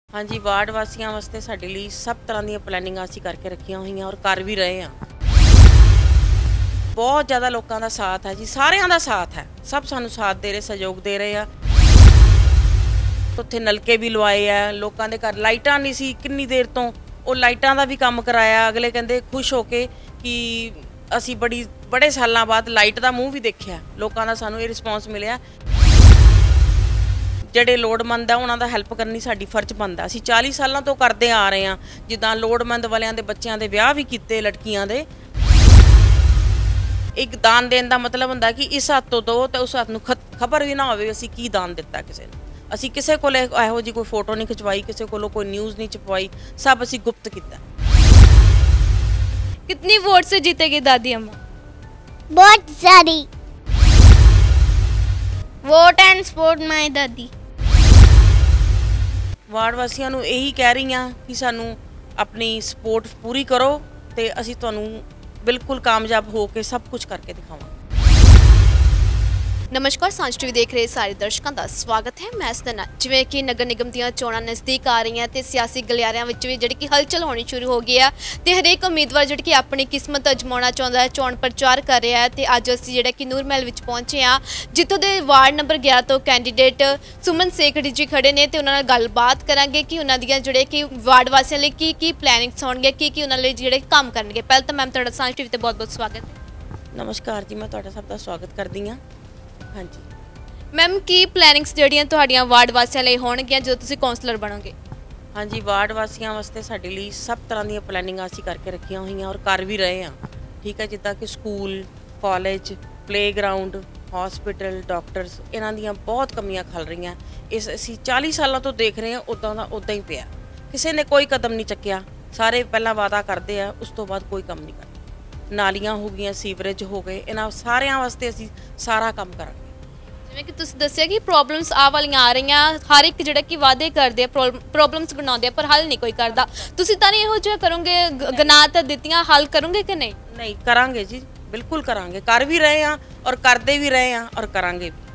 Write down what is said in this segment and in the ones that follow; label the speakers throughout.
Speaker 1: हाँ जी, वार्ड वासियों वास्ते साडे लई सब तरह दी प्लैनिंग असीं करके रखियां होईयां और कर भी रहे हैं। बहुत ज़्यादा लोगों का साथ है जी, सारियां दा साथ है, सब सानू साथ दे रहे, सहयोग दे रहे हैं। उत्थे नलके भी लवाए है, लोगों के घर लाइटां नहीं सी कितनी देर तो वो लाइटां दा भी काम कराया। अगले कहंदे खुश होके कि असीं बड़े सालों बाद लाइट दा मूँह भी देखिया। लोगों का सानू ये रिस्पॉन्स मिलिया। ਜਿਹੜੇ ਲੋੜਮੰਦ ਆ ਉਹਨਾਂ ਦਾ ਹੈਲਪ ਕਰਨੀ ਸਾਡੀ ਫਰਜ਼ ਬਣਦਾ। ਅਸੀਂ 40 ਸਾਲਾਂ ਤੋਂ ਕਰਦੇ ਆ ਰਹੇ ਹਾਂ, ਜਿੱਦਾਂ ਲੋੜਮੰਦ ਵਾਲਿਆਂ ਦੇ ਬੱਚਿਆਂ ਦੇ ਵਿਆਹ ਵੀ ਕੀਤੇ, ਲੜਕੀਆਂ ਦੇ। ਇੱਕ ਦਾਨ ਦੇਣ ਦਾ ਮਤਲਬ ਹੁੰਦਾ ਕਿ ਇਸ ਹੱਥ ਤੋਂ ਦੋ ਤੇ ਉਸ ਹੱਥ ਨੂੰ ਖਬਰ ਵੀ ਨਾ ਹੋਵੇ ਅਸੀਂ ਕੀ ਦਾਨ ਦਿੱਤਾ ਕਿਸੇ ਨੂੰ। ਅਸੀਂ ਕਿਸੇ ਕੋਲ ਇਹੋ ਜਿਹੀ ਕੋਈ ਫੋਟੋ ਨਹੀਂ ਖਿਚਵਾਈ, ਕਿਸੇ ਕੋਲੋਂ ਕੋਈ ਨਿਊਜ਼ नहीं छपवाई, सब ਅਸੀਂ गुप्त किया।
Speaker 2: कितनी वोट से जीतेगी दादी अम्मा?
Speaker 3: बहुत सारी।
Speaker 2: Vote and support my dadi.
Speaker 1: Ward वासियों ਨੂੰ ਇਹੀ ਕਹਿ ਰਹੀ ਹਾਂ ਕਿ ਸਾਨੂੰ ਆਪਣੀ ਸਪੋਰਟ ਪੂਰੀ ਕਰੋ ਤੇ ਅਸੀਂ ਤੁਹਾਨੂੰ ਬਿਲਕੁਲ ਕਾਮਯਾਬ ਹੋ ਕੇ ਸਭ ਕੁਝ ਕਰਕੇ ਦਿਖਾਵਾਂਗੇ।
Speaker 2: नमस्कार, सांझ टीवी देख रहे सारे दर्शकों का स्वागत है। मैं सतना जिवें कि नगर निगम ਦੀਆਂ ਚੋਣਾਂ नज़दीक आ रही हैं तो सियासी गलियारिਆਂ ਵਿੱਚ ਵੀ ਜਿਹੜੀ ਕਿ हलचल होनी शुरू हो गई है ਤੇ ਹਰੇਕ ਉਮੀਦਵਾਰ ਜਿਹੜੀ ਕਿ ਆਪਣੀ ਕਿਸਮਤ ਅਜਮਾਉਣਾ ਚਾਹੁੰਦਾ ਹੈ, ਚੋਣ ਪ੍ਰਚਾਰ ਕਰ ਰਿਹਾ ਹੈ। ਤੇ ਅੱਜ ਅਸੀਂ ਜਿਹੜਾ ਕਿ ਨੂਰ ਮਹਿਲ ਵਿੱਚ ਪਹੁੰਚੇ ਹਾਂ, ਜਿੱਥੋਂ ਦੇ ਵਾਰਡ ਨੰਬਰ 11 ਤੋਂ ਕੈਂਡੀਡੇਟ ਸੁਮਨ ਸੇਖੜੀ ਜੀ ਖੜੇ ਨੇ ਤੇ ਉਹਨਾਂ ਨਾਲ ਗੱਲਬਾਤ ਕਰਾਂਗੇ ਕਿ ਉਹਨਾਂ ਦੀਆਂ ਜਿਹੜੇ ਕਿ ਵਾਰਡ ਵਾਸੀਆਂ ਲਈ ਕੀ ਪਲੈਨਿੰਗਸ ਹੋਣਗੇ, ਕੀ ਉਹਨਾਂ ਲਈ ਜਿਹੜੇ ਕੰਮ ਕਰਨਗੇ। ਪਹਿਲਾਂ ਤਾਂ ਮੈਮ ਤੁਹਾਡਾ सांझ टीवी ਤੇ ਬਹੁਤ-ਬਹੁਤ ਸਵਾਗਤ ਹੈ।
Speaker 1: ਨਮਸਕਾਰ ਜੀ, ਮੈਂ ਤੁਹਾਡਾ ਸਭ ਦਾ ਸਵਾਗਤ ਕਰਦੀ ਹਾਂ। हाँ जी
Speaker 2: मैम, की प्लैनिंग्स ਜਿਹੜੀਆਂ ਤੁਹਾਡੀਆਂ ਵਾਰਡ ਵਾਸੀਆਂ ਲਈ ਹੋਣਗੀਆਂ ਜਦੋਂ ਤੁਸੀਂ ਕਾਉਂਸਲਰ ਬਣੋਗੇ?
Speaker 1: हाँ जी, वार्ड वासियों वास्ते साडे लई सब तरह दी प्लैनिंग असीं करके रखियां होईयां और कर भी रहे हैं। ठीक है, जिद्दां कि school, college, playground, hospital, doctors, इन्हां दीयां बहुत कमियां खल रही हैं। इस असीं 40 सालों तो देख रहे हैं, उदां दा उदां ही पिया। किसी ने कोई कदम नहीं चुक्या। सारे पहला वादा करते हैं, उस तो बाद कोई काम नहीं करते। नालियां हो गई, सीवरेज हो गए, इन्हां सारियां वास्ते असीं सारा काम करांगे।
Speaker 2: ਜਿਵੇਂ ਕਿ ਤੁਸੀਂ ਦੱਸਿਆ ਕਿ ਪ੍ਰੋਬਲਮਸ ਆ ਵਾਲੀਆਂ ਆ ਰਹੀਆਂ, ਹਰ ਇੱਕ ਜਿਹੜਾ ਕਿ ਵਾਅਦੇ ਕਰਦੇ ਆ, ਪ੍ਰੋਬਲਮਸ ਬਣਾਉਂਦੇ ਆ, ਪਰ ਹੱਲ ਨਹੀਂ ਕੋਈ ਕਰਦਾ। ਤੁਸੀਂ ਤਾਂ ਨਹੀਂ ਇਹੋ ਜਿਹਾ ਕਰੋਗੇ, ਗਨਾ ਤਾਂ ਦਿੱਤੀਆਂ, ਹੱਲ ਕਰੋਗੇ ਕਿ ਨਹੀਂ?
Speaker 1: नहीं करांगे जी, बिल्कुल करांगे, कर भी रहे हैं और करते भी रहे हैं और करांगे भी।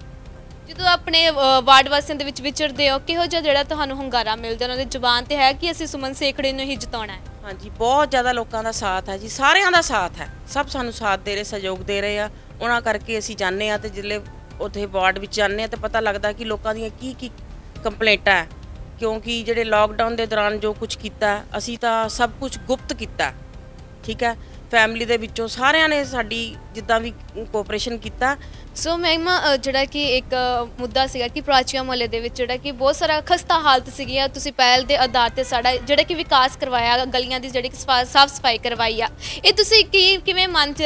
Speaker 2: ਜਦੋਂ ਆਪਣੇ ਵਾਰਡ ਵਾਸੀਆਂ ਦੇ ਵਿੱਚ ਵਿਚਰਦੇ ਹੋ, ਕਿਹੋ ਜਿਹਾ ਜਿਹੜਾ ਤੁਹਾਨੂੰ ਹੁੰਗਾਰਾ ਮਿਲਦਾ, ਉਹਨਾਂ ਦੀ ਜ਼ੁਬਾਨ ਤੇ ਹੈ ਕਿ ਅਸੀਂ ਸੁਮਨ ਸੇਖੜੀ ਨੂੰ ਹੀ ਜਿਤਾਉਣਾ ਹੈ?
Speaker 1: हाँ जी, बहुत ज़्यादा लोगों का साथ है जी, सारियां दा साथ है, सब सानू साथ दे रहे, सहयोग दे रहे हैं। उन्हां करके असीं जाने आ ते जिल्ले उत्थे वार्ड विच जाने तो पता लगता कि लोगों दी की कंप्लेंटां है। क्योंकि जिहड़े लॉकडाउन के दौरान जो कुछ किया असीं तां सब कुछ गुप्त किया। ठीक है, फैमिली दे विचों सारियां ने साडी जिद्दां भी कोऑपरेशन किया।
Speaker 2: ਸੋ ਮੈਮ, ਜਿਹੜਾ ਕਿ ਇੱਕ ਮੁੱਦਾ ਸੀਗਾ ਕਿ ਪ੍ਰਾਚੀਆ ਮੁਹੱਲੇ ਦੇ ਵਿੱਚ ਜਿਹੜਾ ਕਿ ਬਹੁਤ ਸਾਰਾ ਖਸਤਾ ਹਾਲਤ ਸੀਗੀ ਆ, ਤੁਸੀਂ ਪਹਿਲ ਦੇ ਆਧਾਰ ਤੇ ਸਾਡਾ ਜਿਹੜਾ ਕਿ ਵਿਕਾਸ ਕਰਵਾਇਆ, ਗਲੀਆਂ ਦੀ ਜਿਹੜੀ ਸਾਫ਼ ਸਫਾਈ ਕਰਵਾਈ ਆ, ਇਹ ਤੁਸੀਂ ਕਿਵੇਂ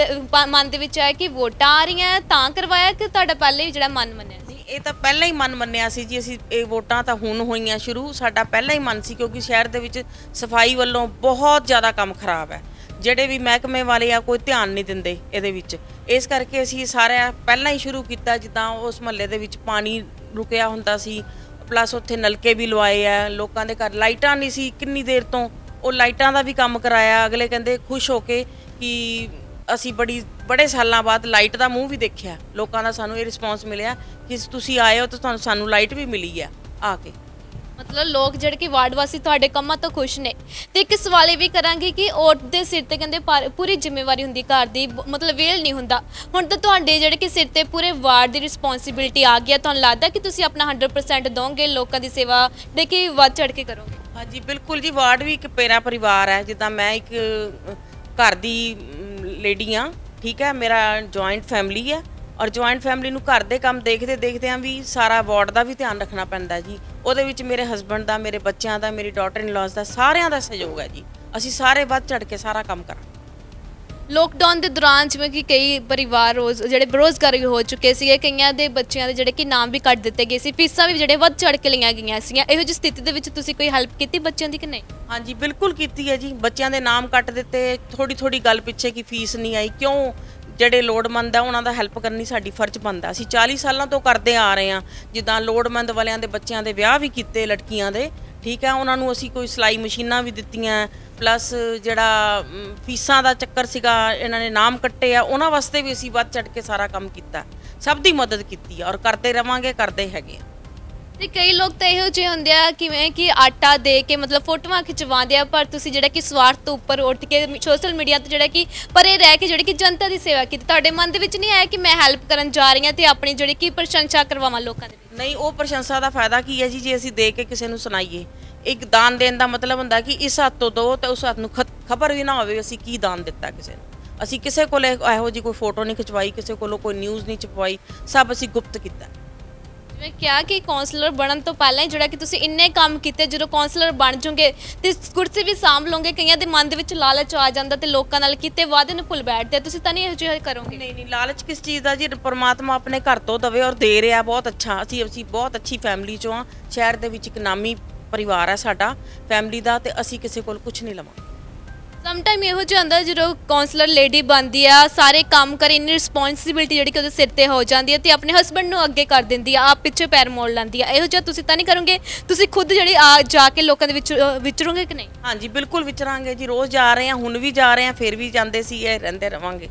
Speaker 2: ਮਨ ਦੇ ਵਿੱਚ ਆਇਆ ਕਿ ਵੋਟਾਂ ਆ ਰਹੀਆਂ ਤਾਂ ਕਰਵਾਇਆ ਕਿ ਤੁਹਾਡਾ ਪਹਿਲੇ ਵੀ ਜਿਹੜਾ ਮਨ ਮੰਨਿਆ ਸੀ?
Speaker 1: ਇਹ ਤਾਂ ਪਹਿਲਾਂ ਹੀ ਮਨ ਮੰਨਿਆ ਸੀ ਜੀ। ਅਸੀਂ ਇਹ ਵੋਟਾਂ ਤਾਂ ਹੁਣ ਹੋਈਆਂ ਸ਼ੁਰੂ, ਸਾਡਾ ਪਹਿਲਾਂ ਹੀ ਮਨ ਸੀ ਕਿਉਂਕਿ ਸ਼ਹਿਰ ਦੇ ਵਿੱਚ ਸਫਾਈ ਵੱਲੋਂ ਬਹੁਤ ਜ਼ਿਆਦਾ ਕੰਮ ਖਰਾਬ ਹੈ। ਜਿਹੜੇ ਵੀ ਮਹਿਕਮੇ ਵਾਲੇ ਆ ਕੋਈ ਧਿਆਨ ਨਹੀਂ ਦਿੰਦੇ ਇਹਦੇ ਵਿੱਚ, ਇਸ ਕਰਕੇ ਅਸੀਂ ਸਾਰਾ ਪਹਿਲਾਂ ਹੀ ਸ਼ੁਰੂ ਕੀਤਾ। ਜਿੱਦਾਂ ਉਸ ਮਹੱਲੇ ਦੇ ਵਿੱਚ ਪਾਣੀ ਰੁਕਿਆ ਹੁੰਦਾ ਸੀ, ਪਲੱਸ ਉੱਥੇ ਨਲਕੇ ਵੀ ਲਵਾਏ ਆ। ਲੋਕਾਂ ਦੇ ਘਰ ਲਾਈਟਾਂ ਨਹੀਂ ਸੀ ਕਿੰਨੀ ਦੇਰ ਤੋਂ, ਉਹ ਲਾਈਟਾਂ ਦਾ ਵੀ ਕੰਮ ਕਰਾਇਆ। ਅਗਲੇ ਕਹਿੰਦੇ ਖੁਸ਼ ਹੋ ਕੇ ਕਿ ਅਸੀਂ ਬੜੇ ਸਾਲਾਂ ਬਾਅਦ ਲਾਈਟ ਦਾ ਮੂੰਹ ਵੀ ਦੇਖਿਆ। ਲੋਕਾਂ ਦਾ ਸਾਨੂੰ ਇਹ ਰਿਸਪੌਂਸ ਮਿਲਿਆ ਕਿ ਤੁਸੀਂ ਆਏ ਹੋ ਤਾਂ ਸਾਨੂੰ ਲਾਈਟ ਵੀ ਮਿਲੀ ਆ ਕੇ।
Speaker 2: ਮਤਲਬ ਲੋਕ ਜਿਹੜੇ ਕਿ ਵਾਰਡ ਵਾਸੀ ਤੁਹਾਡੇ ਕੰਮਾਂ ਤੋਂ ਖੁਸ਼ ਨੇ। ਤੇ ਇੱਕ ਸਵਾਲ ਇਹ ਵੀ ਕਰਾਂਗੇ ਕਿ ਔਰਤ ਦੇ ਸਿਰ ਤੇ ਕਹਿੰਦੇ ਪੂਰੀ ਜ਼ਿੰਮੇਵਾਰੀ ਹੁੰਦੀ ਘਰ ਦੀ, ਮਤਲਬ ਵੇਲ ਨਹੀਂ ਹੁੰਦਾ। ਹੁਣ ਤਾਂ ਤੁਹਾਡੇ ਜਿਹੜੇ ਕਿ ਸਿਰ ਤੇ ਪੂਰੇ ਵਾਰਡ ਦੀ ਰਿਸਪੌਂਸਿਬਿਲਿਟੀ ਆ ਗਈ ਹੈ, ਤੁਹਾਨੂੰ ਲੱਗਦਾ ਕਿ ਤੁਸੀਂ ਆਪਣਾ 100% ਦੋਗੇ, ਲੋਕਾਂ ਦੀ ਸੇਵਾ ਦੇ ਕਿ ਵੱਧ ਚੜ ਕੇ ਕਰੋਗੇ? ਹਾਂਜੀ
Speaker 1: ਬਿਲਕੁਲ ਜੀ, ਵਾਰਡ ਵੀ ਇੱਕ ਮੇਰਾ ਪਰਿਵਾਰ ਹੈ। ਜਿੱਦਾਂ ਮੈਂ ਇੱਕ ਘਰ ਦੀ ਲੇਡੀ ਹਾਂ। ਠੀਕ ਹੈ, ਮੇਰਾ ਜੁਆਇੰਟ ਫੈਮਿਲੀ ਹੈ और ਜੁਆਇੰਟ ਫੈਮਿਲੀ ਨੂੰ ਘਰ ਦੇ ਕੰਮ ਦੇਖਦਿਆਂ ਵੀ ਸਾਰਾ ਵਾਰਡ ਦਾ ਵੀ ਧਿਆਨ ਰੱਖਣਾ ਪੈਂਦਾ ਜੀ। ਉਹਦੇ ਵਿੱਚ ਮੇਰੇ ਹਸਬੈਂਡ ਦਾ, ਮੇਰੇ ਬੱਚਿਆਂ ਦਾ, ਮੇਰੀ ਡਾਟਰ ਇਨ ਲਾਜ਼ ਦਾ, ਸਾਰਿਆਂ ਦਾ ਸਹਿਯੋਗ ਹੈ ਜੀ। ਅਸੀਂ ਸਾਰੇ ਵੱਧ ਚੜ ਕੇ ਸਾਰਾ ਕੰਮ ਕਰਾਂਗੇ।
Speaker 2: ਲੋਕਡਾਊਨ ਦੇ ਦੌਰਾਨ ਜਿਵੇਂ ਕਿ ਕਈ ਪਰਿਵਾਰ ਜਿਹੜੇ ਬੇਰੁਜ਼ਗਾਰ ਹੋ ਚੁੱਕੇ ਸੀਗੇ, ਕਈਆਂ ਦੇ ਬੱਚਿਆਂ ਦੇ ਜਿਹੜੇ ਕਿ ਨਾਮ ਵੀ ਕੱਟ ਦਿੱਤੇ ਗਏ ਸੀ, ਫੀਸਾਂ ਵੀ ਜਿਹੜੇ ਵੱਧ ਚੜ ਕੇ ਲਈਆਂ ਗਈਆਂ ਸੀਗੀਆਂ। ਇਹੋ ਜਿਹੀ ਸਥਿਤੀ ਦੇ ਵਿੱਚ ਤੁਸੀਂ ਕੋਈ ਹੈਲਪ ਕੀਤੀ ਬੱਚਿਆਂ ਦੀ ਕਿ ਨਹੀਂ?
Speaker 1: ਹਾਂਜੀ ਬਿਲਕੁਲ ਕੀਤੀ ਹੈ ਜੀ। ਬੱਚਿਆਂ ਦੇ ਨਾਮ ਕੱਟ ਦਿੱਤੇ, ਥੋੜੀ ਗੱਲ ਪਿੱਛੇ ਕਿ ਫੀਸ ਨਹੀਂ ਆਈ। ਕਿਉਂ? ਜਿਹੜੇ ਲੋੜਮੰਦ ਆ ਉਹਨਾਂ ਦਾ ਹੈਲਪ ਕਰਨੀ ਸਾਡੀ ਫਰਜ਼ ਬਣਦਾ। ਅਸੀਂ 40 ਸਾਲਾਂ ਤੋਂ ਕਰਦੇ ਆ ਰਹੇ ਹਾਂ, ਜਿੱਦਾਂ ਲੋੜਮੰਦ ਵਾਲਿਆਂ ਦੇ ਬੱਚਿਆਂ ਦੇ ਵਿਆਹ ਵੀ ਕੀਤੇ, ਲੜਕੀਆਂ ਦੇ। ਠੀਕ ਹੈ, ਉਹਨਾਂ ਨੂੰ ਅਸੀਂ ਕੋਈ ਸਿਲਾਈ ਮਸ਼ੀਨਾਂ ਵੀ ਦਿੱਤੀਆਂ, ਪਲੱਸ ਜਿਹੜਾ ਫੀਸਾਂ ਦਾ ਚੱਕਰ ਸੀਗਾ, ਇਹਨਾਂ ਨੇ ਨਾਮ ਕੱਟੇ ਆ, ਉਹਨਾਂ ਵਾਸਤੇ ਵੀ ਅਸੀਂ ਵੱਧ ਚੜ ਕੇ ਸਾਰਾ ਕੰਮ ਕੀਤਾ। ਸਭ ਦੀ ਮਦਦ ਕੀਤੀ ਔਰ ਕਰਦੇ ਰਵਾਂਗੇ, ਕਰਦੇ ਹੈਗੇ ਆ।
Speaker 2: ਤੇ ਕਈ ਲੋਕ ਤਾਂ ਇਹੋ ਜਿਹੇ ਹੁੰਦੇ ਆ ਕਿਵੇਂ ਕਿ ਆਟਾ ਦੇ ਕੇ ਮਤਲਬ ਫੋਟੋਆਂ ਖਿਚਵਾਉਂਦੇ ਆ, ਪਰ ਤੁਸੀਂ ਜਿਹੜਾ ਕਿ ਸਵਾਰਥ ਤੋਂ ਉੱਪਰ ਉੱਠ ਕੇ ਸੋਸ਼ਲ ਮੀਡੀਆ ਤੇ ਜਿਹੜਾ ਕਿ ਪਰੇ ਰਹਿ ਕੇ ਜਿਹੜੀ ਕਿ ਜਨਤਾ ਦੀ ਸੇਵਾ ਕੀਤੀ। ਤੁਹਾਡੇ ਮਨ ਦੇ ਵਿੱਚ ਨਹੀਂ ਆਇਆ ਕਿ ਮੈਂ ਹੈਲਪ ਕਰਨ ਜਾ ਰਹੀ ਹਾਂ ਤੇ ਆਪਣੀ ਜਿਹੜੀ ਕਿ ਪ੍ਰਸ਼ੰਸਾ ਕਰਵਾਵਾਂ ਲੋਕਾਂ ਦੇ ਵਿੱਚ?
Speaker 1: ਨਹੀਂ, ਉਹ ਪ੍ਰਸ਼ੰਸਾ ਦਾ ਫਾਇਦਾ ਕੀ ਹੈ ਜੀ ਜੇ ਅਸੀਂ ਦੇ ਕੇ ਕਿਸੇ ਨੂੰ ਸੁਣਾਈਏ। ਇੱਕ ਦਾਨ ਦੇਣ ਦਾ ਮਤਲਬ ਹੁੰਦਾ ਕਿ ਇਸ ਹੱਥ ਤੋਂ ਦੋ ਤੇ ਉਸ ਹੱਥ ਨੂੰ ਖਬਰ ਵੀ ਨਾ ਹੋਵੇ ਅਸੀਂ ਕੀ ਦਾਨ ਦਿੱਤਾ ਕਿਸੇ ਨੂੰ। ਅਸੀਂ ਕਿਸੇ ਕੋਲ ਇਹੋ ਜਿਹੀ ਕੋਈ ਫੋਟੋ ਨਹੀਂ ਖਿਚਵਾਈ, ਕਿਸੇ ਕੋਲੋਂ ਕੋਈ ਨਿਊਜ਼ ਨਹੀਂ ਛਪਵਾਈ, ਸਭ ਅਸੀਂ ਗੁਪਤ ਕੀਤਾ।
Speaker 2: ਜਿਵੇਂ ਕਿਹਾ ਕਿ ਕਾਉਂਸਲਰ ਬਣਨ ਤੋਂ ਪਹਿਲਾਂ ਹੀ ਜਿਹੜਾ ਕਿ ਤੁਸੀਂ ਇੰਨੇ ਕੰਮ ਕੀਤੇ, ਜਦੋਂ ਕਾਉਂਸਲਰ ਬਣ ਜਾਓਗੇ ਤੇ ਕੁਰਸੀ ਵੀ ਸਾਂਭ ਲਓਗੇ, ਕਈਆਂ ਦੇ ਮਨ ਦੇ ਵਿੱਚ ਲਾਲਚ ਆ ਜਾਂਦਾ ਤੇ ਲੋਕਾਂ ਨਾਲ ਕੀਤੇ ਵਾਅਦੇ ਨੂੰ ਭੁੱਲ ਬੈਠਦੇ, ਤੁਸੀਂ ਤਾਂ ਨਹੀਂ ਇਹੋ ਜਿਹਾ ਕਰੋਗੇ?
Speaker 1: ਨਹੀਂ, ਲਾਲਚ ਕਿਸ ਚੀਜ਼ ਦਾ ਜੀ? ਪਰਮਾਤਮਾ ਆਪਣੇ ਘਰ ਤੋਂ ਦਵੇ ਔਰ ਦੇ ਰਿਹਾ, ਬਹੁਤ ਅੱਛਾ। ਅਸੀਂ ਬਹੁਤ ਅੱਛੀ ਫੈਮਿਲੀ ਚੋਂ ਆ, ਸ਼ਹਿਰ ਦੇ ਵਿੱਚ ਇੱਕ ਨਾਮੀ ਪਰਿਵਾਰ ਹੈ ਸਾਡਾ ਫੈਮਿਲੀ ਦਾ, ਤੇ ਅਸੀਂ ਕਿਸੇ ਕੋਲ ਕੁਝ ਨਹੀਂ ਲਵਾਂਗੇ।
Speaker 2: ਸਮ ਟਾਈਮ ਇਹੋ ਜਿਹਾ ਹੁੰਦਾ ਜਦੋਂ ਕਾਉਂਸਲਰ ਲੇਡੀ ਬਣਦੀ ਆ, ਸਾਰੇ ਕੰਮ ਕਰ, ਇੰਨੀ ਰਿਸਪੌਂਸਿਬਿਲਟੀ ਜਿਹੜੀ ਕਿ ਉਹਦੇ ਸਿਰ ਤੇ ਹੋ ਜਾਂਦੀ ਹੈ ਤੇ ਆਪਣੇ ਹਸਬੰਡ ਨੂੰ ਅੱਗੇ ਕਰ ਦਿੰਦੀ ਆ, ਆਪ ਪਿੱਛੇ ਪੈਰ ਮੋੜ ਲੈਂਦੀ ਆ। ਇਹੋ ਜਿਹਾ ਤੁਸੀਂ ਤਾਂ ਨਹੀਂ ਕਰੋਗੇ? ਤੁਸੀਂ ਖੁਦ ਜਿਹੜੀ ਆ ਜਾ ਕੇ ਲੋਕਾਂ ਦੇ ਵਿੱਚ ਵਿਚਰੋਗੇ ਕਿ ਨਹੀਂ? ਹਾਂਜੀ,
Speaker 1: ਬਿਲਕੁਲ ਵਿਚਰਾਂਗੇ ਜੀ। ਰੋਜ਼ ਜਾ ਰਹੇ ਹਾਂ, ਹੁਣ ਵੀ ਜਾ ਰਹੇ ਹਾਂ, ਫਿਰ ਵੀ ਜਾਂਦੇ ਸੀ, ਇਹ ਰਹਿੰਦੇ ਰਵਾਂਗੇ।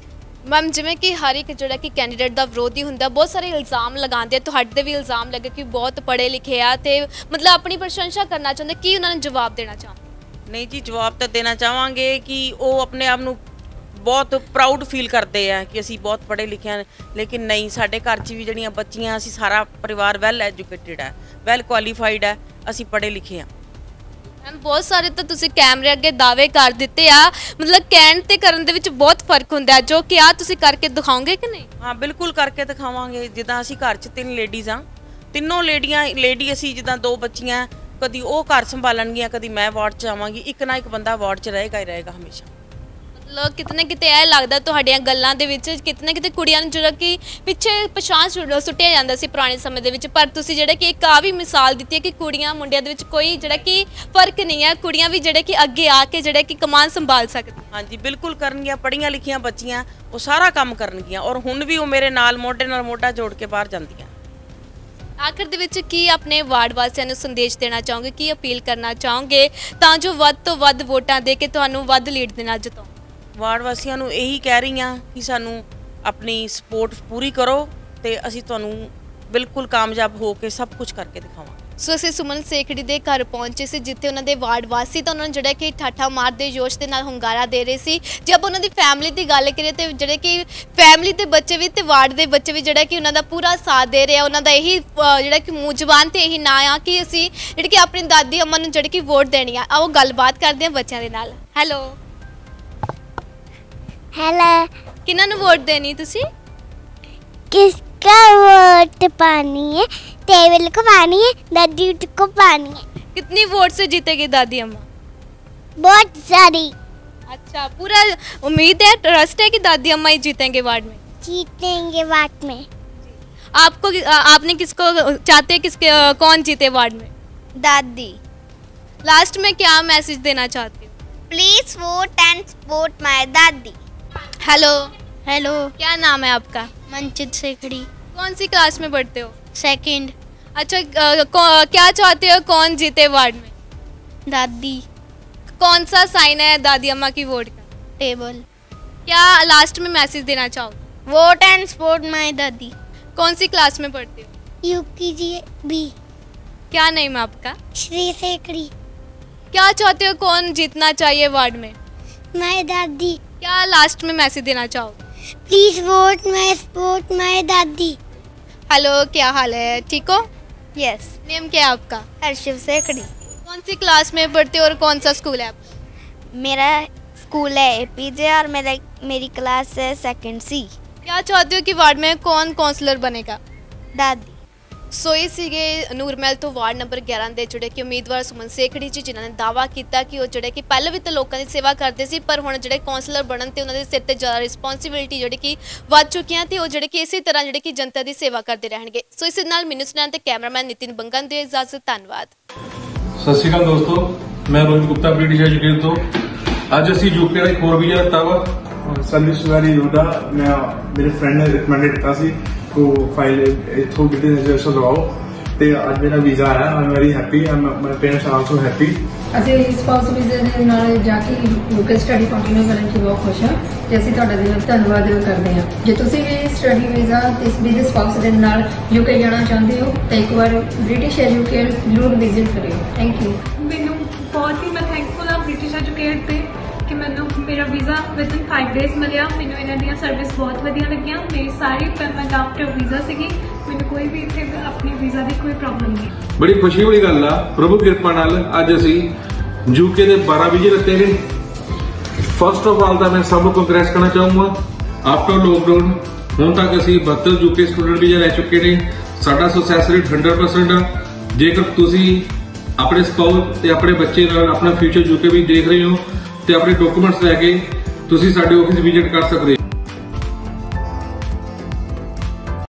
Speaker 2: ਮੈਮ, ਜਿਵੇਂ ਕਿ ਹਰ ਇੱਕ ਜਿਹੜਾ ਕਿ ਕੈਂਡੀਡੇਟ ਦਾ ਵਿਰੋਧੀ ਹੁੰਦਾ, ਬਹੁਤ ਸਾਰੇ ਇਲਜ਼ਾਮ ਲਗਾਉਂਦੇ, ਤੁਹਾਡੇ ਤੇ ਵੀ ਇਲਜ਼ਾਮ ਲੱਗੇ ਕਿ ਬਹੁਤ ਪੜ੍ਹੇ ਲਿਖੇ ਆ ਤੇ ਮਤਲਬ ਆਪਣੀ ਪ੍ਰਸ਼ੰਸਾ ਕਰਨਾ ਚਾਹੁੰਦੇ, ਕੀ ਉਹਨਾਂ ਨੂੰ ਜਵਾਬ ਦੇਣਾ ਚਾਹੁੰਦੇ?
Speaker 1: ਨਹੀਂ ਜੀ, ਜਵਾਬ ਤਾਂ ਦੇਣਾ ਚਾਹਾਂਗੇ ਕਿ ਉਹ ਆਪਣੇ ਆਪ ਨੂੰ ਬਹੁਤ ਪ੍ਰਾਊਡ ਫੀਲ ਕਰਦੇ ਆ ਕਿ ਅਸੀਂ ਬਹੁਤ ਪੜ੍ਹੇ ਲਿਖੇ ਹਾਂ, ਲੇਕਿਨ ਨਹੀਂ, ਸਾਡੇ ਘਰ 'ਚ ਵੀ ਜਿਹੜੀਆਂ ਬੱਚੀਆਂ, ਅਸੀਂ ਸਾਰਾ ਪਰਿਵਾਰ ਵੈਲ ਐਜੂਕੇਟਿਡ ਹੈ, ਵੈਲ ਕੁਆਲੀਫਾਈਡ ਹੈ, ਅਸੀਂ ਪੜ੍ਹੇ ਲਿਖੇ ਹਾਂ।
Speaker 2: ਮੈਮ, ਬਹੁਤ ਸਾਰੇ ਤਾਂ ਤੁਸੀਂ ਕੈਮਰੇ ਅੱਗੇ ਦਾਅਵੇ ਕਰ ਦਿੱਤੇ ਆ, ਮਤਲਬ ਕਹਿਣ ਤੇ ਕਰਨ ਦੇ ਵਿੱਚ ਬਹੁਤ ਫਰਕ ਹੁੰਦਾ, ਜੋ ਕਿ ਆ ਤੁਸੀਂ ਕਰਕੇ ਦਿਖਾਓਗੇ ਕਿ ਨਹੀਂ?
Speaker 1: ਹਾਂ, ਬਿਲਕੁਲ ਕਰਕੇ ਦਿਖਾਵਾਂਗੇ। ਜਿੱਦਾਂ ਅਸੀਂ ਘਰ 'ਚ 3 ਲੇਡੀਜ਼ ਹਾਂ, ਤਿੰਨੋਂ ਲੇਡੀ ਅਸੀਂ, ਜਿੱਦਾਂ 2 ਬੱਚੀਆਂ, ਕਦੀ ਉਹ ਘਰ ਸੰਭਾਲਣਗੀਆਂ, ਕਦੀ ਮੈਂ ਵਾਰਡ 'ਚ ਆਵਾਂਗੀ, ਇੱਕ ਨਾ ਇੱਕ ਬੰਦਾ ਵਾਰਡ 'ਚ ਰਹੇਗਾ ਹੀ ਰਹੇਗਾ ਹਮੇਸ਼ਾ।
Speaker 2: ਮਤਲਬ ਕਿਤਨੇ ਕਿਤੇ ਇਹ ਲੱਗਦਾ ਤੁਹਾਡੀਆਂ ਗੱਲਾਂ ਦੇ ਵਿੱਚ ਕਿਤਨੇ ਕਿਤੇ ਕੁੜੀਆਂ ਨੂੰ ਜਿਹੜਾ ਕਿ ਪਿੱਛੇ ਪਛਾਣ ਸੁੱਟਿਆ ਜਾਂਦਾ ਸੀ ਪੁਰਾਣੇ ਸਮੇਂ ਦੇ ਵਿੱਚ, ਪਰ ਤੁਸੀਂ ਜਿਹੜਾ ਕਿ ਇੱਕ ਆ ਵੀ ਮਿਸਾਲ ਦਿੱਤੀ ਹੈ ਕਿ ਕੁੜੀਆਂ ਮੁੰਡਿਆਂ ਦੇ ਵਿੱਚ ਕੋਈ ਜਿਹੜਾ ਕਿ ਫਰਕ ਨਹੀਂ ਹੈ, ਕੁੜੀਆਂ ਵੀ ਜਿਹੜੇ ਕਿ ਅੱਗੇ ਆ ਕੇ ਜਿਹੜੇ ਕਿ ਕਮਾਨ ਸੰਭਾਲ ਸਕਦੀਆਂ।
Speaker 1: ਹਾਂਜੀ, ਬਿਲਕੁਲ ਕਰਨਗੀਆਂ। ਪੜ੍ਹੀਆਂ ਲਿਖੀਆਂ ਬੱਚੀਆਂ ਉਹ ਸਾਰਾ ਕੰਮ ਕਰਨਗੀਆਂ, ਔਰ ਹੁਣ ਵੀ ਉਹ ਮੇਰੇ ਨਾਲ ਮੋਢਾ ਜੋੜ ਕੇ ਬਾਹਰ ਜਾਂਦੀਆਂ।
Speaker 2: ਆਖਿਰ ਦੇ ਵਿੱਚ ਕੀ ਆਪਣੇ ਵਾਰਡ ਵਾਸੀਆਂ ਨੂੰ ਸੰਦੇਸ਼ ਦੇਣਾ ਚਾਹੋਗੇ, ਕੀ ਅਪੀਲ ਕਰਨਾ ਚਾਹੋਗੇ ਤਾਂ ਜੋ ਵੱਧ ਤੋਂ ਵੱਧ ਵੋਟਾਂ ਦੇ ਕੇ ਤੁਹਾਨੂੰ ਵੱਧ ਲੀਡ ਦੇ ਨਾਲ ਜਿਤਾਓ? ਵਾਰਡ
Speaker 1: ਵਾਸੀਆਂ ਨੂੰ ਇਹੀ ਕਹਿ ਰਹੀ ਹਾਂ ਕਿ ਸਾਨੂੰ ਆਪਣੀ ਸਪੋਰਟ ਪੂਰੀ ਕਰੋ ਤੇ ਅਸੀਂ ਤੁਹਾਨੂੰ ਬਿਲਕੁਲ ਕਾਮਯਾਬ ਹੋ ਕੇ ਸਭ ਕੁਝ ਕਰਕੇ ਦਿਖਾਵਾਂਗੇ।
Speaker 2: ਸੋ ਅਸੀਂ ਸੁਮਨ ਸੇਖੜੀ ਦੇ ਘਰ ਪਹੁੰਚੇ ਸੀ, ਜਿੱਥੇ ਉਹਨਾਂ ਦੇ ਵਾਰਡ ਵਾਸੀ ਤਾਂ ਉਹਨਾਂ ਨੂੰ ਜਿਹੜਾ ਕਿ ਠਾਠਾ ਮਾਰਦੇ ਜੋਸ਼ ਦੇ ਨਾਲ ਹੁੰਗਾਰਾ ਦੇ ਰਹੇ ਸੀ। ਜੇ ਆਪਾਂ ਉਹਨਾਂ ਦੀ ਫੈਮਿਲੀ ਦੀ ਗੱਲ ਕਰੀਏ ਤੇ ਜਿਹੜੇ ਕਿ ਫੈਮਿਲੀ ਦੇ ਬੱਚੇ ਵੀ ਤੇ ਵਾਰਡ ਦੇ ਬੱਚੇ ਵੀ ਜਿਹੜਾ ਕਿ ਉਹਨਾਂ ਦਾ ਪੂਰਾ ਸਾਥ ਦੇ ਰਹੇ ਆ। ਉਹਨਾਂ ਦਾ ਇਹੀ ਜਿਹੜਾ ਕਿ ਮੂੰਹ ਜ਼ੁਬਾਨ ਤੇ ਇਹੀ ਨਾਂ ਆ ਕਿ ਅਸੀਂ ਜਿਹੜੀ ਕਿ ਆਪਣੀ ਦਾਦੀ ਅੰਮਾ ਨੂੰ ਜਿਹੜੀ ਕਿ ਵੋਟ ਦੇਣੀ ਆ। ਆਓ ਗੱਲਬਾਤ ਕਰਦੇ ਹਾਂ ਬੱਚਿਆਂ ਦੇ ਨਾਲ। ਹੈਲੋ
Speaker 3: हेलो,
Speaker 2: ਕਿਹਨਾਂ ਨੂੰ ਵੋਟ ਦੇਣੀ ਤੁਸੀਂ?
Speaker 3: किसका वोट पानी है? टेबल को पानी है, दादी को पानी है।
Speaker 2: कितनी वोट से जीतेगी दादी अम्मा?
Speaker 3: बहुत सारी।
Speaker 2: अच्छा, पूरा उम्मीद है, ट्रस्ट है कि दादी अम्मा ही जीतेंगे वार्ड में?
Speaker 3: जीतेंगे वार्ड में।
Speaker 2: आपको आपने किसको चाहते हैं, किसके कौन जीते वार्ड में?
Speaker 3: दादी।
Speaker 2: लास्ट में क्या मैसेज देना चाहते हो?
Speaker 3: Please vote and support my dadi.
Speaker 2: Hello
Speaker 3: hello,
Speaker 2: क्या नाम है आपका?
Speaker 3: मंचित सेखड़ी।
Speaker 2: कौन सी क्लास में पढ़ते हो?
Speaker 3: सेकंड।
Speaker 2: अच्छा, क्या चाहते हो कौन जीते वार्ड में?
Speaker 3: दादी।
Speaker 2: कौन सा साइन है दादी अम्मा की वोट का?
Speaker 3: टेबल।
Speaker 2: क्या लास्ट में मैसेज देना चाहोगे?
Speaker 3: वोट एंड सपोर्ट माय दादी।
Speaker 2: कौन सी क्लास में पढ़ते हो?
Speaker 3: UKG B.
Speaker 2: क्या नेम है आपका?
Speaker 3: श्री सेखड़ी।
Speaker 2: क्या चाहते हो कौन जीतना चाहिए वार्ड में?
Speaker 3: माय दादी।
Speaker 2: क्या लास्ट में मैसेज देना चाहोगे?
Speaker 3: Please vote my support my dadi.
Speaker 2: Hello, क्या हाल है, ठीक हो?
Speaker 3: यस।
Speaker 2: नेम क्या है आपका?
Speaker 3: हर्षिव सेखड़ी।
Speaker 2: कौन सी क्लास में पढ़ते हो और कौन सा स्कूल है आपका?
Speaker 3: मेरा स्कूल है एपीजे और मेरी क्लास है सेकंड सी।
Speaker 2: क्या चाहते हो कि वार्ड में कौन काउंसलर बनेगा?
Speaker 3: दादी।
Speaker 2: ਸੋ ਇਹ ਸੀਗੇ ਨੂਰਮਹਿਲ ਤੋਂ ਵਾਰਡ ਨੰਬਰ 11 ਦੇ ਜਿਹੜੇ ਕਿ ਉਮੀਦਵਾਰ ਸੁਮਨ ਸੇਖੜੀ ਜੀ, ਜਿਨ੍ਹਾਂ ਨੇ ਦਾਅਵਾ ਕੀਤਾ ਕਿ ਉਹ ਜਿਹੜੇ ਕਿ ਪਹਿਲਾਂ ਵੀ ਤਾਂ ਲੋਕਾਂ ਦੀ ਸੇਵਾ ਕਰਦੇ ਸੀ, ਪਰ ਹੁਣ ਜਿਹੜੇ ਕਾਉਂਸਲਰ ਬਣਨ ਤੇ ਉਹਨਾਂ ਦੇ ਸਿਰ ਤੇ ਜ਼ਿਆਦਾ ਰਿਸਪੌਂਸਿਬਿਲਿਟੀ ਜਿਹੜੀ ਕਿ ਵੱਧ ਚੁੱਕੀਆਂ ਤੇ ਉਹ ਜਿਹੜੇ ਕਿ ਇਸੇ ਤਰ੍ਹਾਂ ਜਿਹੜੇ ਕਿ ਜਨਤਾ ਦੀ ਸੇਵਾ ਕਰਦੇ ਰਹਿਣਗੇ। ਸੋ ਇਸ ਨਾਲ ਮੈਨੂੰ ਸੁਣਾਉਣ ਤੇ ਕੈਮਰਾਮੈਨ ਨਿਤਿਨ ਬੰਗਾ ਨੂੰ ਦਿਓ ਇਜਾਜ਼ਤ। ਧੰਨਵਾਦ।
Speaker 4: ਸਤਿ ਸ਼੍ਰੀ ਅਕਾਲ ਦੋਸਤੋ, ਮੈਂ ਰੋਹਿਤ ਗੁਪਤਾ ਬ੍ਰਿਟਿਸ਼ ਐਜੂਕੇਟਰ ਤੋਂ ਅੱਜ ਅਸੀਂ ਯੂਕੇ ਦਾ ਇੱਕ ਹੋਰ ਵੀਜ਼ਾ ਲਿੱਤਾ ਵਾ।
Speaker 5: सर्विस वाली योदा मैं मेरे फ्रेंड ने रिकमेंडेड किया सी को फाइल थ्रू ब्रिटिश एजुकेशन लगाओ ते आज मेरा वीजा आया। I am very happy, my parents are also happy
Speaker 6: ਅਸੀਂ ਸਪਾਊਸ ਵੀਜ਼ੇ ਦੇ ਨਾਲ ਜਾ ਕੇ ਯੂਕੇ ਸਟੱਡੀ ਕੰਟੀਨਿਊ ਕਰਨ 'ਚ ਬਹੁਤ ਖੁਸ਼ ਹਾਂ ਤੇ ਅਸੀਂ ਤੁਹਾਡਾ ਦਿਲੋਂ ਧੰਨਵਾਦ ਕਰਦੇ ਹਾਂ। ਜੇ ਤੁਸੀਂ ਵੀ ਸਟੱਡੀ ਵੀਜ਼ਾ ਤੇ ਵੀਜ਼ੇ ਸਪਾਊਸ ਦੇ ਨਾਲ ਯੂਕੇ ਜਾਣਾ ਚਾਹੁੰਦੇ ਹੋ ਤਾਂ ਇੱਕ ਵਾਰ ਬ੍ਰਿਟਿਸ਼ ਐਜੂਕੇਟ ਜ਼ਰੂਰ ਵਿਜ਼ਿਟ ਕਰਿਓ। Thank you.
Speaker 7: ਮੈਨੂੰ ਬਹੁਤ ਹੀ ਮੈਂ ਥੈਂਕਫੁਲ ਹਾਂ ਬ੍ਰਿਟਿਸ਼ ਐਜੂਕੇਟ ਤੇ ਕਿ ਮੈਨੂੰ ਮੇਰਾ ਵੀਜ਼ਾ ਵਿਦਨ 5 ਡੇਜ਼ ਮਿਲਿਆ। ਮੈਨੂੰ ਇਹਨਾਂ ਦੀਆਂ ਸਰਵਿਸ ਬਹੁਤ ਵਧੀਆ ਲੱਗੀਆਂ। ਮੇਰੀ ਸਾਰੀ ਪੇਮੈਂਟ ਆਫਟਰ ਵੀਜ਼ਾ ਸੀਗੀ। ਮੈਨੂੰ ਕੋਈ ਵੀ ਇੱਥੇ ਆਪਣੀ ਵੀਜ਼ਾ ਦੀ ਕੋਈ ਪ੍ਰੋਬਲਮ ਨਹੀਂ।
Speaker 4: ਬੜੀ ਖੁਸ਼ੀ ਵਾਲੀ ਗੱਲ ਆ, ਪ੍ਰਭੂ ਕਿਰਪਾ ਨਾਲ ਅੱਜ ਅਸੀਂ ਯੂਕੇ ਦੇ 12 ਵੀਜ਼ੇ ਲੱਤੇ ਨੇ। ਫਸਟ ਆਫ ਆਲ ਤਾਂ ਮੈਂ ਸਭ ਨੂੰ ਕੰਗ੍ਰੈਸ ਕਰਨਾ ਚਾਹੂੰਗਾ। ਆਫਟਰ ਲੋਕਡਾਊਨ ਹੁਣ ਤੱਕ ਅਸੀਂ 72 ਯੂਕੇ ਸਟੂਡੈਂਟ ਵੀਜ਼ਾ ਲੈ ਚੁੱਕੇ ਨੇ। ਸਾਡਾ ਸਕਸੈਸ ਰੇਟ 100% ਆ। ਜੇਕਰ ਤੁਸੀਂ ਆਪਣੇ ਸਪਾਊਸ ਤੇ ਆਪਣੇ ਬੱਚੇ ਨਾਲ ਆਪਣਾ ਫਿਊਚਰ ਯੂਕੇ ਵੀ ਦੇਖ ਰਹੇ ਹੋ ਤੇ ਆਪਣੇ ਡਾਕੂਮੈਂਟਸ ਲੈ ਕੇ ਤੁਸੀਂ ਸਾਡੇ ਆਫਿਸ ਵਿਜ਼ਿਟ ਕਰ ਸਕਦੇ ਹੋ।